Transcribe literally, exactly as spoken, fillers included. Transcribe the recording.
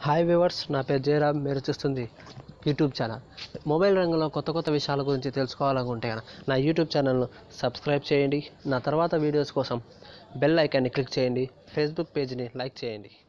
Hi viewers, నా పేరు జయరామ్. మీరు చూస్తుంది యూట్యూబ్ ఛానల్. మొబైల్ రంగంలో కొత్త కొత్త విషయాల గురించి తెలుసుకోవాలనుకుంటే నా యూట్యూబ్ ఛానల్ను సబ్స్క్రైబ్ చేయండి. నా తర్వాత వీడియోస్ కోసం బెల్ ఐకాన్ని క్లిక్ చేయండి. ఫేస్బుక్ పేజ్ని లైక్ చేయండి.